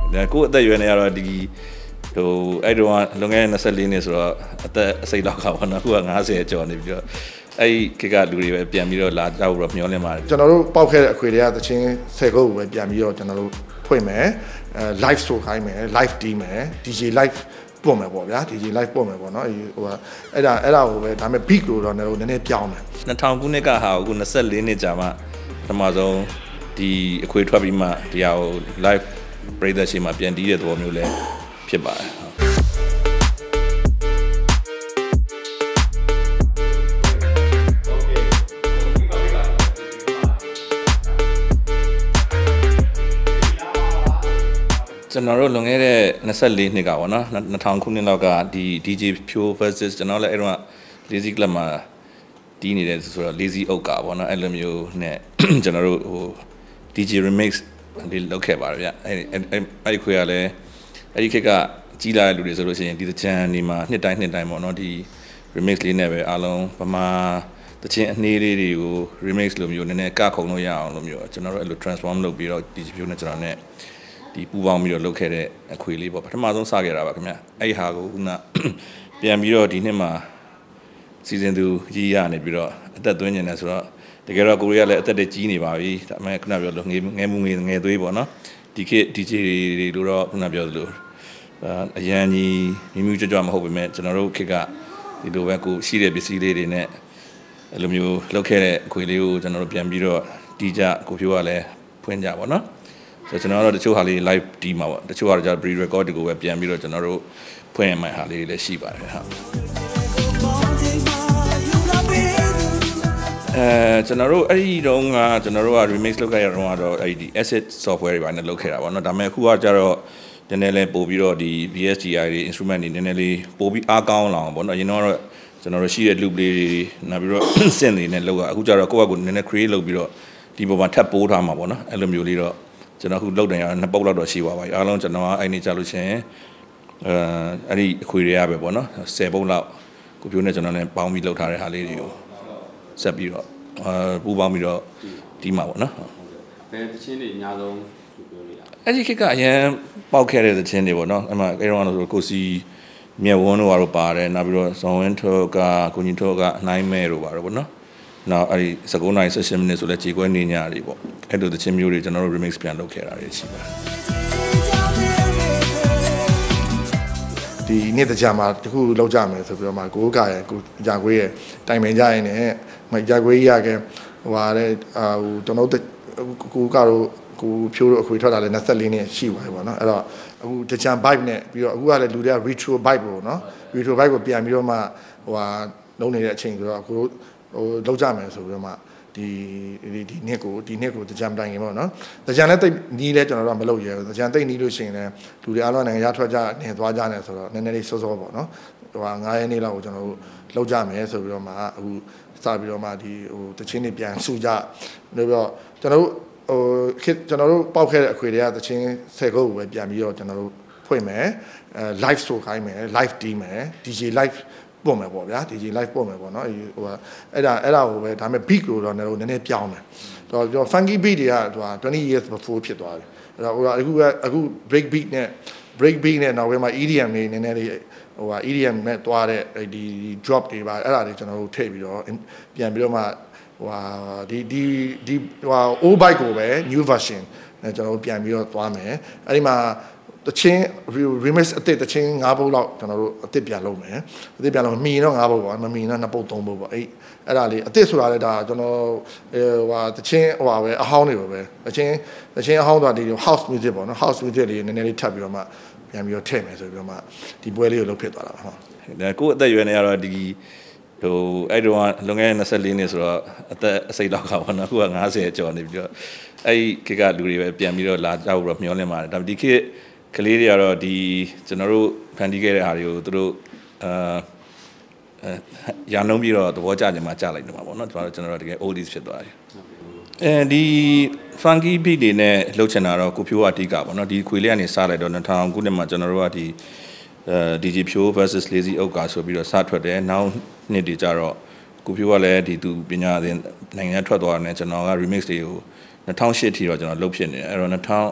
ကိုအသက်ရွယ်နေရတော့ဒီဟိုအဲ့တော့လွန်ခဲ့တဲ့24နှစ်ဆိုတော့အသက်အစိတ်လောက်ကပေါ့နော်အခုက90ကျော်နေပြီးတော့အဲ့ခေတ်ကလူတွေပဲပြန်ပြီးတော့လာကြဖို့မျှော်လင့်ပါတယ်ကျွန်တော်တို့ပောက်ခဲ့တဲ့အခွေတွေကတချင်း10ခုပဲပြန်ပြီးတော့ကျွန်တော်တို့ဖွင့်မယ်live ဆိုခိုင်းမယ် live တီးမယ် DJ live ပို့မယ်ပေါ့ဗျာ DJ live ပို့မယ်ပေါ့နော်ဟိုအဲ့ဒါကိုပဲဒါပေမဲ့ beat လို့တော့နည်းနည်းပြောင်းတယ် 2000ခုနှစ်ကဟာအခု24နှစ်ကြာမှပထမဆုံးဒီအခွေထွက်ပြီးမှဒီဟာကို live ပရိသတ်ရှိမှပြန်တီးတဲ့သဘောမျိုးလဲဖြစ်ပါတယ်ကျွန်တော်တို့လွန်ခဲ့တဲ့24နှစ်ကပေါ့နော်2000ခုနှစ်လောက်ကဒီ DJ Pure versus ကျွန်တော်လည်းအဲ့တော့ Lazy Club မှာတီးနေတယ်ဆိုတော့ Lazy Okkar ပေါ့နော်အဲ့လိုမျိုးနဲ့ကျွန်တော်တို့ဟို DJ remix လေးလုပ်ခဲ့ပါတယ်ဗျအဲ့ဒီခွေကလည်းအဲ့ဒီခေတ်ကကြီးလာတဲ့လူတွေဆိုလို့ရှိရင်ဒီတချမ်းဒီမှာနှစ်တိုင်းပေါ့နော်ဒီ remix လေးနဲ့ပဲအားလုံးဗမာတချင်အနှေးလေးတွေကို remix လိုမျိုးနည်းနည်းကခုံလို့ရအောင်လို့မျိုးကျွန်တော်တို့အဲ့လို transform လုပ်ပြီးတော့ DJ Pure နဲ့ကျွန်တော်နဲ့ဒီပူပေါင်းပြီးတော့လုပ်ခဲ့တဲ့အခွေလေးပေါ့ပထမဆုံးစခဲ့တာပါခင်ဗျအဲ့ဟာကိုခုနပြန်ပြီးတော့ဒီနှစ်မှာစီစဉ်သူကြီးရနေပြီးတော့အသက်သွင်းနေတယ်ဆိုတော့တကယ်တော့ကိုရီးယားလည်းအသက်တည်းကြီးနေပါပြီဒါပေမဲ့ခုနပြောလို့ငယ်သွေးပေါ့နော်ဒီခေတ် DJ တွေလို့တော့ခုနပြောသလိုအရန်ကြီးမြူးကြွမဟုတ်ပေမဲ့ကျွန်တော်တို့ခေတ်ကဒီလိုပဲကိုရှိတဲ့ပစ္စည်းလေးတွေနဲ့အဲ့လိုမျိုးလုပ်ခဲ့တဲ့အခွေလေးကိုကျွန်တော်တို့ပြန်ပြီးတော့တီးကြကိုဖြိုးကလည်းဖွင့်ကြပါတော့ဆိုကျွန်တော်တို့တချို့ဟာလေး live တီးမှာပေါ့တချို့ဟာတော့ pre record ကိုပဲပြန်ပြီးတော့ကျွန်တော်တို့ဖွင့်ရမယ့်ဟာလေးလည်းရှိပါတယ်ဟာကျွန်တော်တို့အဲ့ဒီတုန်းကကျွန်တော်တို့က remix လုပ်ခဲ့ရတော့အဲ့ဒီ asset software တွေပါနဲ့လုပ်ခဲ့တာပေါ့နော်ဒါပေမဲ့အခုကကျတော့နည်းနည်းလေးပို့ပြီးတော့ဒီ VSTI တွေ instrument တွေနည်းနည်းလေးပို့ပြီးအားကောင်းလာအောင်ပေါ့နော်အရင်တော့ကျွန်တော်တို့ရှိတဲ့ loop လေးတွေနောက်ပြီးတော့ synth တွေနဲ့လုပ်ရအခုကျတော့ကိုယ့်ဘက်ကိုနည်းနည်း create လုပ်ပြီးတော့ဒီပေါ်မှာထပ်ပိုးထားမှာပေါ့နော်အဲ့လိုမျိုးလေးတော့ကျွန်တော်အခုလောက်တယ်ရ2ပုတ်လောက်တော့ရှိပါပါအားလုံးကျွန်တော်အဲ့နေကြလို့ရှင်အဲ့ဒီအခွေတွေရပဲပေါ့နော်10ပုတ်လောက်ကိုပြိုးနဲ့ကျွန်တော်နဲ့ပေါင်းပြီးလောက်ထားတဲ့ဟာလေးတွေကိုဆက်ပြီးတော့ပူပေါင်းပြီးတော့ဒီမှာပေါ့နော်ဘယ်သချင်းတွေအများဆုံးပြောလို့ရအဲ့ဒီခေတ်ကအရင်ပေါက်ခဲ့တဲ့သချင်းတွေပေါ့နော်အဲ့မှာအဲ့တော့ဆိုကိုစီမြက်ဝန်းတို့ကတော့ပါတယ်နောက်ပြီးတော့ဇော်ဝင်းထောကကိုကြီးထောကအနိုင်မဲတို့ပါတော့ပေါ့နော်နောက်အဲ့ဒီ19နိုင်16မိနစ်ဆိုလဲခြေခွဲနေညတွေပေါ့အဲ့လိုသချင်းမျိုးတွေကျွန်တော်တို့ remix ပြန်လုပ်ခဲ့တာတွေရှိပါတယ်ဒီနေ့တကြမှာတခုလောက်ကြမယ်ဆိုပြီးတော့မှကိုကရဲ့ကိုကြာခွေးရဲ့တိုင်ပင်ကြရင်လည်းမကြာခွေးရခဲ့ဟိုဟာတဲ့ဟိုကျွန်တော်တို့ကိုကတော့ကိုဖြိုးတို့အခွေထွက်တာလည်း24နှစ်ရှိပါပြီပေါ့နော်အဲ့တော့အခုတကြ bike နဲ့ပြီးတော့အခုကလည်းလူတွေက retro bike ပေါ့နော် retro bike ကိုပြန်ပြီးတော့မှဟိုဟာလုံးနေတဲ့အချိန်ဆိုတော့အခုဟိုလောက်ကြမယ်ဆိုပြီးတော့မှဒီနှစ်ကိုတကြံတိုင်းရင်ပေါ့နော်တကြံလည်းတိတ်နီးလဲကျွန်တော်တို့မလုပ်ရဘူးတကြံတိတ်နီးလို့ရှိရင်လည်းလူတွေအားလုံးနိုင်ငံရထွက်ကြနေသွားကြနေဆိုတော့နည်းနည်းလေးစောစောပေါ့နော်ဟို9ရက်နေ့လောက်ကိုကျွန်တော်တို့လောက်ကြမယ်ဆိုပြီးတော့မှအခုစပြီးတော့မှဒီဟိုတချင်းတွေပြန်စုကြပြီးတော့ကျွန်တော်တို့ပောက်ခဲ့တဲ့အခွေတွေကတချင်း10ခုပဲပြန်ပြီးတော့ကျွန်တော်တို့ဖွင့်မယ်live ဆိုခိုင်းမယ် live တီးမယ် DJ live ပို့မယ်ပေါ့ဗျာ DJ live ပို့မယ်ပေါ့နော်ဟိုအဲ့ဒါကိုပဲဒါပေမဲ့ beat လို့တော့နည်းနည်းပြောင်းတယ်တော့ကျွန်တော် funky beat တွေကဟို20 years before ဖြစ်သွားတယ်အဲ့တော့အခု break beat နဲ့နောက်ပိုင်းမှာ EDM တွေနည်းနည်းလေးဟိုEDM နဲ့တွားတဲ့ဒီ drop တွေပါအဲ့ဒါတွေကျွန်တော်တို့ထည့်ပြီးတော့ပြန်ပြီးတော့မှဟိုဒီold bike ကိုပဲ new version နဲ့ကျွန်တော်တို့ပြန်ပြီးတော့တွားမယ်အဲ့ဒီမှာတချင်း remix အသစ်တချင်း5ပုတ်လောက်ကျွန်တော်တို့အသစ်ပြန်လုပ်မယ်အသစ်ပြန်လုပ်မီတော့5ပုတ်ပေါ့မမီတော့2ပုတ်3ပုတ်ပေါ့အဲ့ဒါလေးအသစ်ဆိုတာလည်းဒါကျွန်တော်ဟိုတချင်းဟိုပဲအဟောင်းတွေပဲတချင်းအဟောင်းဆိုတာဒီ house music ပေါ့နော် house music လေးနည်းနည်းလေးထပ်ပြီးတော့မှပြန်ပြီးတော့ထည့်မယ်ဆိုပြီးတော့မှဒီပွဲလေးကိုလုပ်ဖြစ်သွားတာပါဟုတ်ဒါကိုအသက်ရွယ်နေရတော့ဒီဟိုအဲ့တော့လွန်ခဲ့တဲ့24နှစ်ဆိုတော့အသက်အစိတ်လောက်ကပေါ့နော်အခုက90ကျော်နေပြီးတော့အဲ့ခေတ်ကလူတွေပဲပြန်ပြီးတော့လာကြဖို့မျှော်လင့်ပါတယ်ဒါပေမဲ့ဒီခေတ်ကလေးတွေကတော့ဒီကျွန်တော်တို့ဖန်တီးခဲ့တဲ့ဟာတွေကိုသူတို့ရာနှုံးပြီးတော့သဘောကျကြမှာကြားလိုက်တယ်မှာပေါ့နော်ကျွန်တော်တို့တကယ် oldies ဖြစ်သွားတယ်ဒီ funky beat တွေနဲ့လှုပ်ချင်တာတော့ကိုဖြိုးအတီးကပေါ့နော်ဒီခွေလေးကနေစလိုက်တော့2000ခုနှစ်မှာကျွန်တော်တို့ကဒီDJ Pure versus Lazy Okkar ဆိုပြီးတော့စထွက်တယ်နောက်နှစ်တွေကျတော့ကိုဖြိုးကလည်းဒီသူပညာသင်နိုင်ငံထွက်သွားတယ်ကျွန်တော်က remix တွေကို2008ထိတော့ကျွန်တော်လုပ်ဖြစ်နေတယ်အဲ့တော့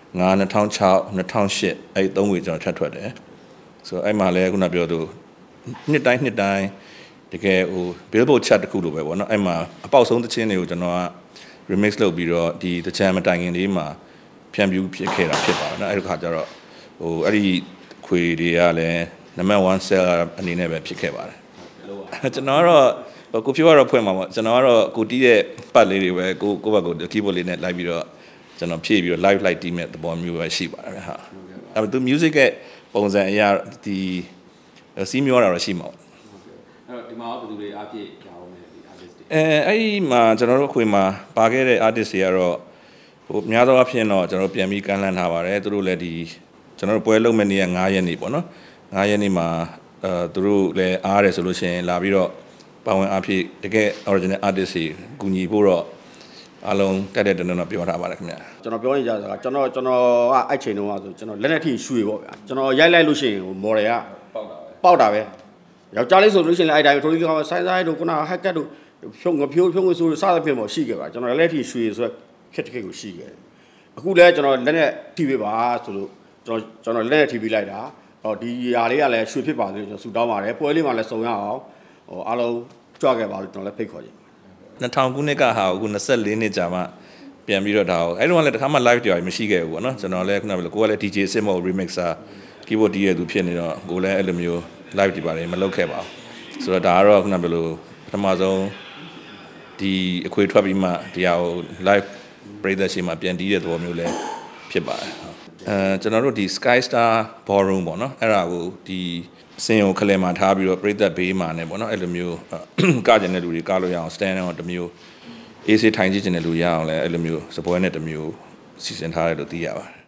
2006 2008အဲ့3ဝေကျွန်တော်ထပ်ထွက်တယ်ဆိုတော့အဲ့မှာလည်းခုနပြောသူနှစ်တိုင်းတကယ်ဟို Billboard chart တစ်ခုလိုပဲပေါ့နော်အဲ့မှာအပေါက်ဆုံးသချင်းတွေကိုကျွန်တော်က remix လုပ်ပြီးတော့ဒီတချမ်းမတိုင်ခင်လေးမှာဖြန့်ဖြူးဖြစ်ခဲ့တာဖြစ်ပါတယ်နော်အဲ့ဒီခါကျတော့ဟိုအဲ့ဒီခွေတွေကလည်းနံပါတ်1 sell အနေနဲ့ပဲဖြစ်ခဲ့ပါတယ်ကျွန်တော်ကတော့ကိုဖြိုးကတော့ဖွင့်မှာပေါ့ကျွန်တော်ကတော့ကိုတီးတဲ့ပတ်လေးတွေပဲကိုဘက်ကို keyboard လေးနဲ့လိုက်ပြီးတော့ကျွန်တော်ဖြည့်ပြီးတော့ live တီးမဲ့သဘောမျိုးပဲရှိပါတယ်ဟာအဲ့ဒါသူ music ရဲ့ပုံစံအရာဒီစီးမျောတာတော့ရှိမှာပေါ့အဲ့တော့ဒီမှာဘယ်သူတွေအားဖြည့်ကြအောင်လဲဒီ artist တွေအဲ့ဒီမှာကျွန်တော်တို့အခွေမှာပါခဲ့တဲ့ artist တွေကတော့ဟိုများသောအားဖြင့်တော့ကျွန်တော်ပြန်ပြီးကမ်းလှမ်းထားပါတယ်သူတို့လည်းဒီကျွန်တော်တို့ပွဲလုံးမဲ့နေ့က9ရက်နေ့ပေါ့နော်9ရက်နေ့မှာသူတို့လည်းအားရတယ်ဆိုလို့ရှိရင်လာပြီးတော့ပါဝင်အားဖြည့်တကယ် original artist တွေကူညီဖို့တော့အားလုံးတက်တဲ့တနင်္လာပြောထားပါတယ်ခင်ဗျာကျွန်တော်ပြောနေကြတာကျွန်တော်ကအဲ့ချိန်တုန်းကဆိုကျွန်တော်လက်နဲ့ထိရွှေပေါ့ဗျာကျွန်တော်ရိုက်လိုက်လို့ရှိရင်ဟို model ကပေါက်တာပဲယောက်ျားလေးဆိုလို့ရှိရင်လည်းအဲ့တိုင်းထိုးလေးကောင်ဆိုင်းတို့ခုနဟက်ကတ်တို့ဖြုံငဖြိုးဆိုစသဖြင့်ပေါ့ရှိခဲ့ပါကျွန်တော်လက်ထိရွှေဆိုခက်တခက်ကိုရှိခဲ့အခုလည်းကျွန်တော်လက်နဲ့ထိပေးပါဆိုလို့ကျွန်တော်လက်နဲ့ထိပေးလိုက်တာဟောဒီຢာလေးကလည်းရွှေဖြစ်ပါသေးတယ်ကျွန်တော်ဆူတောင်းပါတယ်ပွဲလေးမှာလည်းစုံရအောင်ဟိုအားလုံးကြွခဲ့ပါလို့ကျွန်တော်လည်းဖိတ်ခေါ်ခြင်း 2000ခုနှစ်ကဟာအခု24နှစ်ကြာမှပြန်ပြီးတော့ဒါအဲ့တော့လည်းတစ်ခါမှ live တရားမရှိခဲ့ဘူးပေါ့နော်ကျွန်တော်လည်းခုနကပြောကိုကလည်း DJ စစ်မဟုတ် remixer keyboard တီးရသူဖြစ်နေတော့ကိုလည်းအဲ့လိုမျိုး live ဒီပါတယ်မလုပ်ခဲ့ပါဘူးဆိုတော့ဒါကတော့ခုနကပြောလို့ပထမဆုံးဒီအခွေထွက်ပြီးမှဒီဟာကို live ပရိသတ်ရှိမှပြန်တီးတဲ့သဘောမျိုးလည်းဖြစ်ပါတယ်ကျွန်တော်တို့ဒီ Sky Star Ballroom ပေါ့နော်အဲ့ဒါကိုဒီစင်ကိုခလဲမှာထားပြီးတော့ပရိသတ်ဘေးမှာနေပေါ့နော်အဲ့လိုမျိုးကကြတဲ့လူတွေကလို့ရအောင် stand တော့တစ်မျိုးအေးစေးထိုင်ကြည့်တဲ့လူရအောင်လည်းအဲ့လိုမျိုးစပွဲနဲ့တစ်မျိုးစီစဉ်ထားတယ်လို့သိရပါတယ်